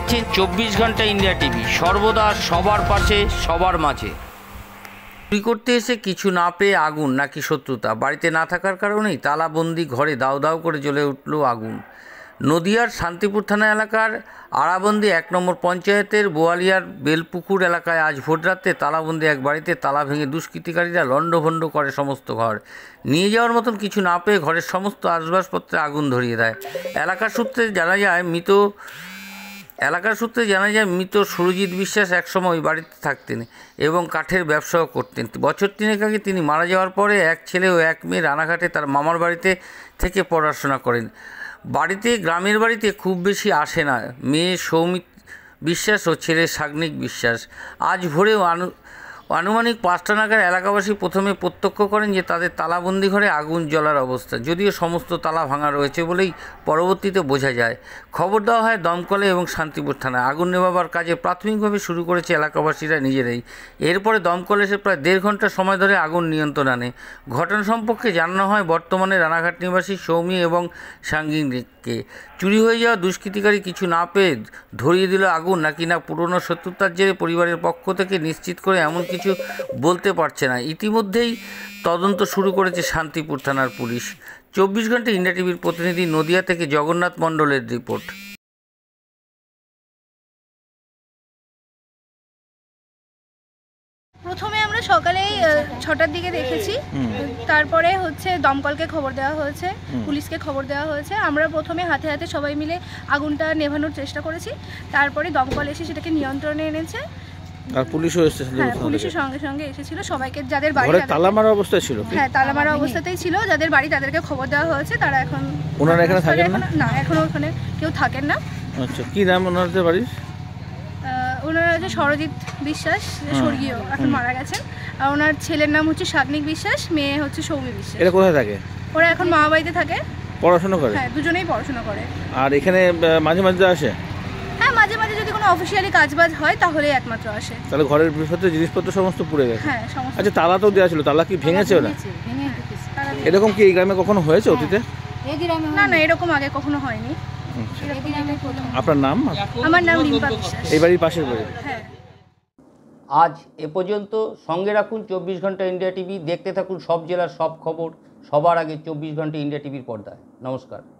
দেখছেন 24 ঘন্টা India TV, সর্বদা সবার পাশে সবার মাঝে। চুরি করতে এসে কিছু না পেয়ে আগুন নাকি শত্রুতা? বাড়িতে না থাকার কারণেই তালাবন্দি ঘরে দাউ দাউ করে জ্বলে উঠল আগুন। নদিয়ার শান্তিপুর থানা এলাকার আড়াবন্দি 1 নম্বর পঞ্চায়েতের বোয়ালিয়ার বেলপুকুর এলাকায় আজ ভোররাতে তালাবন্দি এক বাড়িতে তালা ভেঙে দুষ্কৃতিকারীরা লণ্ডভণ্ড করে সমস্ত ঘর। নিয়ে যাওয়ার মতন কিছু না পেয়ে ঘরের সমস্ত আসবাবপত্রে আগুন ধরিয়ে দেয়। এলাকার সূত্রে জানা যায় মৃত সুরজিৎ বিশ্বাস একসময় ওই বাড়িতে থাকতেন এবং কাঠের ব্যবসাও করতেন। বছর 3 আগে তিনি মারা যাওয়ার পরে এক ছেলে ও এক মেয়ে রানাঘাটে তার মামার বাড়িতে থেকে পড়াশোনা করেন। গ্রামের বাড়িতে খুব বেশি আসে না মেয়ে সৌমিত বিশ্বাস ও ছেলে সাগ্নিক বিশ্বাস। আজ ভোরেও আনুমানিক 5টা নাগাদ এলাকাবাসী প্রথমে প্রত্যক্ষ করেন যে তাদের তালাবন্দি ঘরে আগুন জ্বলার অবস্থা, যদিও সমস্ত তালা ভাঙা রয়েছে বলেই পরবর্তীতে বোঝা যায়। খবর দেওয়া হয় দমকলে এবং শান্তিপুর থানায়। আগুন নেভাবার কাজে প্রাথমিকভাবে শুরু করেছে এলাকাবাসীরা নিজেরাই। এরপরে দমকল এসে প্রায় 1.5 ঘন্টা সময় ধরে আগুন নিয়ন্ত্রণ আনে। ঘটনা সম্পর্কে জানানো হয় বর্তমানে রানাঘাট নিবাসী সৌমি এবং সাঙ্গিনীকে। চুরি হয়ে যাওয়া দুষ্কৃতিকারী কিছু না পেয়ে ধরিয়ে দিল আগুন নাকি না পুরনো শত্রুতার জেরে পরিবারের পক্ষ থেকে নিশ্চিত করে এমন কিছু বলতে পারছে না। ইতিমধ্যেই তদন্ত শুরু করেছে শান্তিপুর থানার পুলিশ। 24 ঘন্টা ইন্ডিয়া টিভির প্রতিনিধি নদিয়া থেকে জগন্নাথ মণ্ডলের রিপোর্ট। প্রথমে আমরা সকালে 6টার দিকে দেখেছি, তারপরে দমকলকে খবর দেওয়া হয়েছে, পুলিশকে খবর দেওয়া হয়েছে। আমরা প্রথমে হাতে হাতে সবাই মিলে আগুনটা নেভানোর চেষ্টা করেছি, তারপরে দমকল এসে সেটাকে নিয়ন্ত্রণে এনেছে। আর পুলিশও এসেছিল? হ্যাঁ, পুলিশের সঙ্গে সঙ্গে এসেছিল। সবাইকে যাদের বাড়ি তালা মারা অবস্থায় ছিল, হ্যাঁ তালা মারা অবস্থাতেই ছিল, যাদের বাড়ি তাদেরকে খবর দেওয়া হয়েছে। তারা এখন ওনারা এখানে থাকেন না? এখন ওখানে কেউ থাকেন না। আচ্ছা, কি নাম ওনাদের বাড়ির? ওনারা হচ্ছে সরজিৎ বিশ্বাস, স্বর্গীয়, এখন মারা গেছেন। আর ওনার ছেলের নাম হচ্ছে সাগ্নিক বিশ্বাস, মেয়ে হচ্ছে সৌমি বিশ্বাস। এরা কোথায় থাকে? ওরা এখন মামা বাড়িতে থাকে, পড়াশোনা করে। হ্যাঁ, দুজনেই পড়াশোনা করে। আর এখানে মাঝে মাঝে আসে? হ্যাঁ, মাঝে মাঝে যদি কোনো অফিসিয়ালি কাজবাজ হয় তাহলে একমাত্র আসে। তাহলে ঘরের ভিতরে জিনিসপত্র সমস্ত পুড়ে গেছে? হ্যাঁ, সমস্ত। আচ্ছা, তালা তো দেওয়া ছিল, তালা কি ভেঙেছে ওরা? এরকম কি এই গ্রামে কখনো হয়েছে অতীতে? না না, এরকম আগে কখনো হয়নি। আপনার নাম? আমার নাম রিম্পা বিশ্বাস। এই বাড়ির পাশের বাড়ি? হ্যাঁ। আজ এ পর্যন্ত। সঙ্গে রাখুন 24 ঘন্টা ইন্ডিয়া টিভি। দেখতে থাকুন সব জেলার সব খবর সবার আগে 24 ঘন্টা ইন্ডিয়া টিভির পর্দায়। নমস্কার।